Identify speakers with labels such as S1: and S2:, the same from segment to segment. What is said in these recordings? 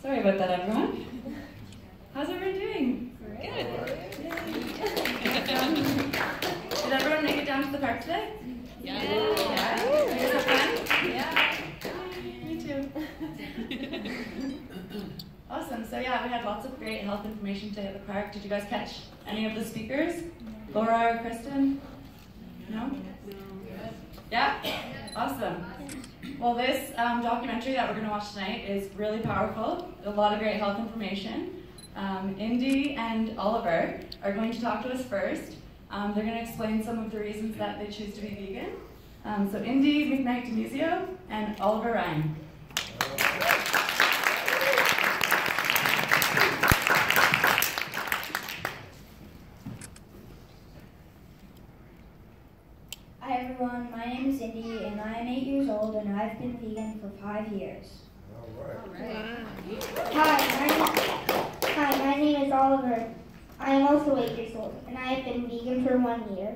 S1: Sorry about that, everyone. How's everyone doing?
S2: Good.
S1: Did everyone make it down to the park today?
S2: Yeah.
S1: Yeah? You guys have fun?
S2: Yeah.
S1: Me too. Awesome. So yeah, we had lots of great health information today at the park. Did you guys catch any of the speakers? Laura or Kristen? No? Yeah? Awesome. Well, this documentary that we're going to watch tonight is really powerful. A lot of great health information. Indy and Oliver are going to talk to us first. They're going to explain some of the reasons that they choose to be vegan. So Indy McKnight Demuzio and Oliver Ryan.
S3: Hi everyone, my name is Indy and I am 8 years old and I've been vegan for 5 years.
S2: All right.
S4: Hi, my name is Oliver. I am also 8 years old, and I have been vegan for 1 year.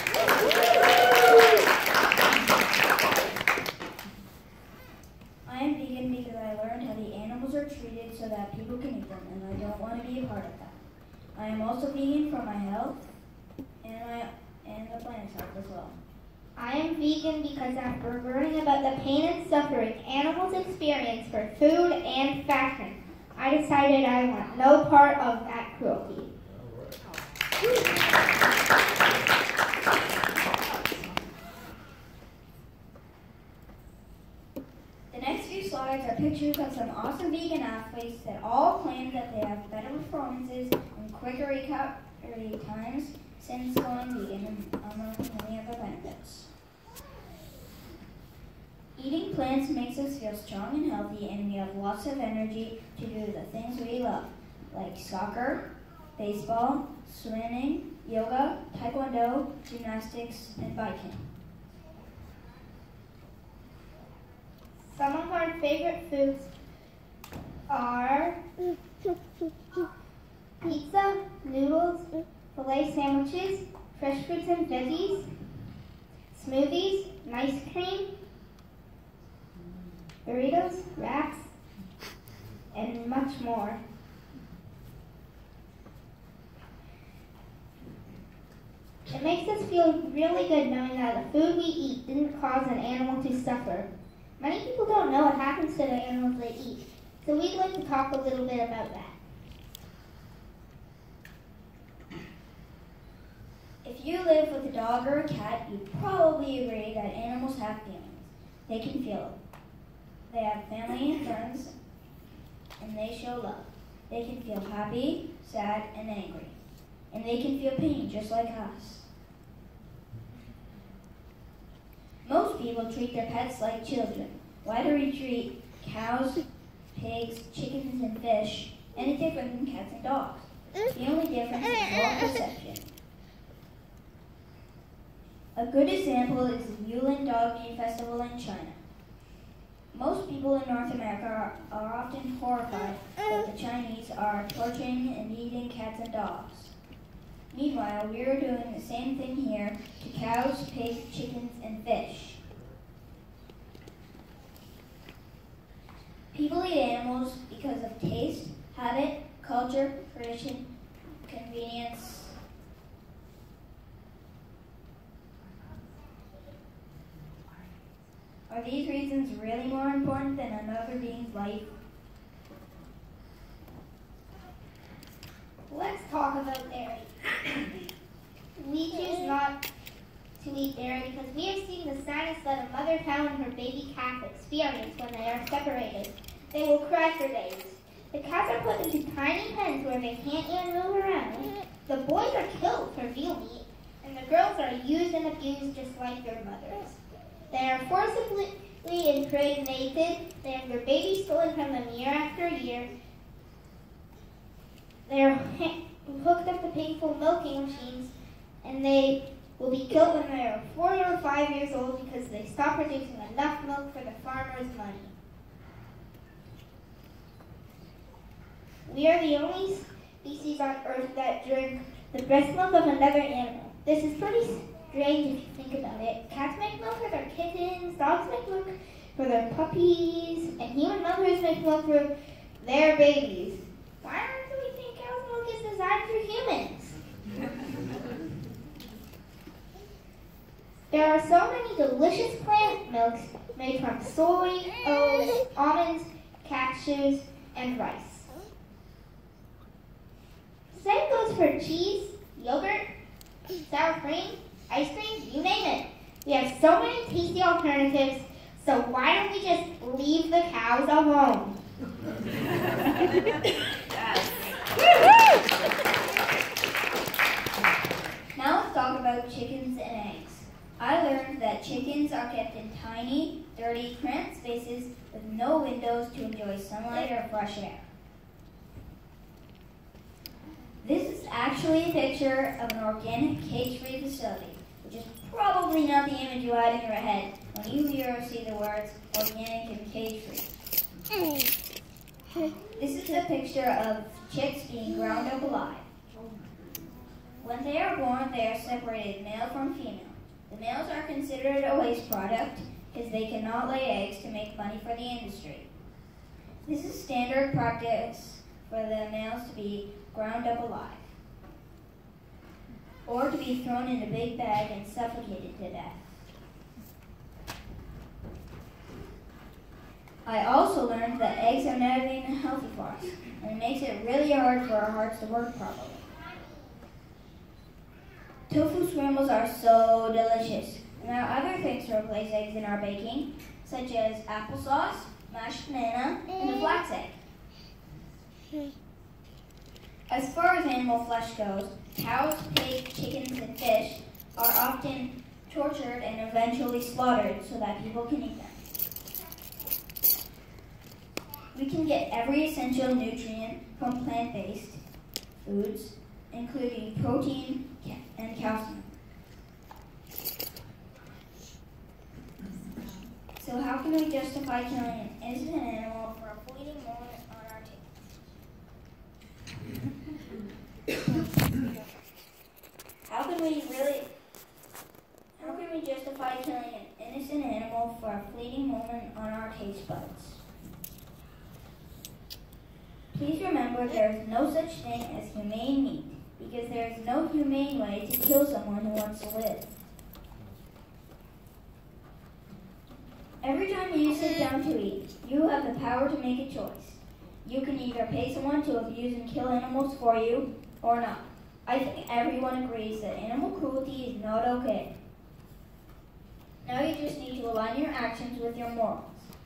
S3: I am vegan because I learned how the animals are treated so that people can eat them, and I don't want to be a part of that. I am also vegan for my health and the planet's health as well.
S4: I am vegan because after learning about the pain and suffering animals experience for food and fashion, I decided I want no part of that cruelty.
S3: The next few slides are pictures of some awesome vegan athletes that all claim that they have better performances and quicker recovery times since going vegan, among many other benefits. Eating plants makes us feel strong and healthy, and we have lots of energy to do the things we love, like soccer, baseball, swimming, yoga, taekwondo, gymnastics, and biking.
S4: Some of our favorite foods are pizza, noodles, filet sandwiches, fresh fruits and veggies, smoothies, ice cream, burritos, wraps, and much more. It makes us feel really good knowing that the food we eat didn't cause an animal to suffer. Many people don't know what happens to the animals they eat, so we'd like to talk a little bit about that.
S3: If you live with a dog or a cat, you probably agree that animals have feelings. They can feel it. They have family and friends, and they show love. They can feel happy, sad, and angry. And they can feel pain just like us. Most people treat their pets like children. Why do we treat cows, pigs, chickens, and fish any different than cats and dogs? The only difference is our perception. A good example is the Yulin Dog Meat Festival in China. Most people in North America are often horrified that the Chinese are torturing and eating cats and dogs. Meanwhile, we are doing the same thing here to cows, pigs, chickens, and fish. People eat animals because of taste, habit, culture, tradition, convenience. Are these reasons really more important than another being's life?
S4: Let's talk about dairy. We choose not to eat dairy because we have seen the sadness that a mother cow and her baby calf experience when they are separated. They will cry for days. The cats are put into tiny pens where they can't even move around. The boys are killed for veal meat, and the girls are used and abused just like their mothers. They are forcibly impregnated. They have their babies stolen from them year after year. They are hooked up to painful milking machines, and they will be killed when they are 4 or 5 years old because they stop producing enough milk for the farmer's money. We are the only species on Earth that drink the breast milk of another animal. This is pretty strange if you think about it. Cats make milk for their kittens, dogs make milk for their puppies, and human mothers make milk for their babies. Why do we think cow's milk is designed for humans? There are so many delicious plant milks made from soy, oats, almonds, cashews, and rice. Same goes for cheese, yogurt, sour cream, ice cream, you name it. We have so many tasty alternatives, so why don't we just leave the cows alone?
S3: Now let's talk about chickens and eggs. I learned that chickens are kept in tiny, dirty, cramped spaces with no windows to enjoy sunlight or fresh air. This is actually a picture of an organic cage-free facility, which is probably not the image you had in your head when you hear or see the words organic and cage-free. This is a picture of chicks being ground up alive. When they are born, they are separated male from female. The males are considered a waste product because they cannot lay eggs to make money for the industry. This is standard practice for the males to be ground up alive, or to be thrown in a big bag and suffocated to death. I also learned that eggs are not even healthy for us, and it makes it really hard for our hearts to work properly. Tofu scrambles are so delicious, and there are other things to replace eggs in our baking, such as applesauce, mashed banana, and a flax egg. As far as animal flesh goes, cows, pigs, chickens, and fish are often tortured and eventually slaughtered so that people can eat them. We can get every essential nutrient from plant-based foods, including protein and calcium. So how can we justify killing an innocent animal for a fleeting moment on our table? How can we justify killing an innocent animal for a fleeting moment on our taste buds? Please remember there is no such thing as humane meat, because there is no humane way to kill someone who wants to live. Every time you sit down to eat, you have the power to make a choice. You can either pay someone to abuse and kill animals for you, or not. I think everyone agrees that animal cruelty is not okay. Now you just need to align your actions with your morals.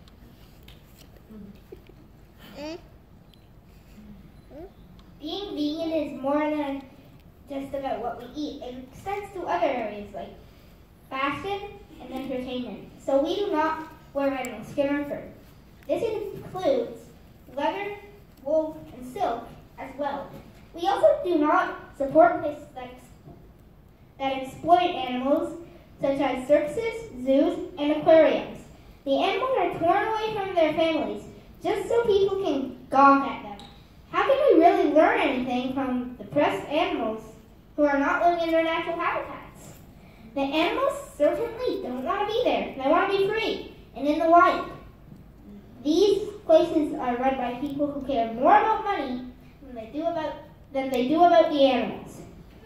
S4: Being vegan is more than just about what we eat. It extends to other areas like fashion and entertainment. So we do not wear animal skin or fur. This includes leather, wool, and silk as well. We also do not support places that exploit animals, such as circuses, zoos, and aquariums. The animals are torn away from their families just so people can gawk at them. How can we really learn anything from depressed animals who are not living in their natural habitats? The animals certainly don't want to be there. They want to be free and in the wild. These places are run by people who care more about money than they do about the animals.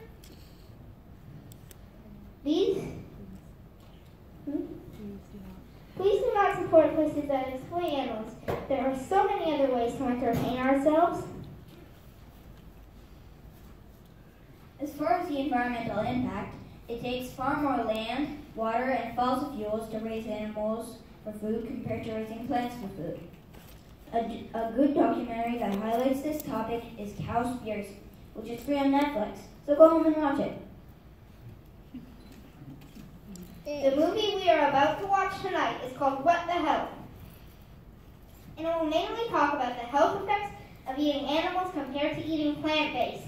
S4: Please do not support places that exploit animals. There are so many other ways to entertain ourselves.
S3: As far as the environmental impact, it takes far more land, water, and fossil fuels to raise animals for food compared to raising plants for food. A good documentary that highlights this topic is Cowspiracy, which is free on Netflix, so go home and watch it.
S4: The movie we are about to watch tonight is called What the Hell? And it will mainly talk about the health effects of eating animals compared to eating plant-based.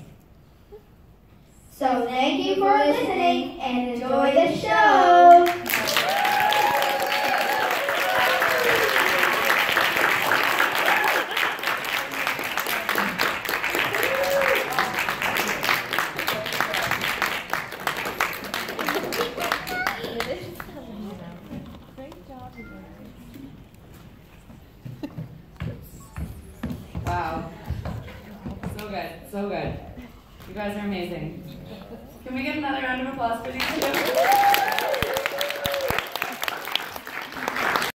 S4: So thank you for listening and enjoy the show!
S1: good, so good. You guys are amazing. Can we get another round of applause for these two?